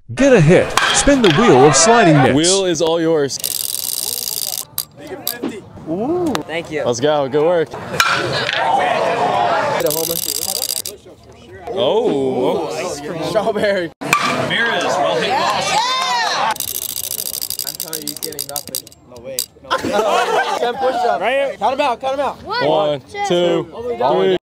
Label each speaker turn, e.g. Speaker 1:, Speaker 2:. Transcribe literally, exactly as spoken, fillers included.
Speaker 1: Get a hit. Spin the wheel of sliding nets.
Speaker 2: Wheel is all yours.
Speaker 3: Ooh. Thank you.
Speaker 2: Let's go. Good work. Oh.
Speaker 3: Ice cream. Strawberry.
Speaker 4: Ramirez, well hit loss.
Speaker 3: I'm telling you, he's getting nothing. No way. No. ten push-ups. Right here. Count him out. Count him out.
Speaker 2: One, two, three.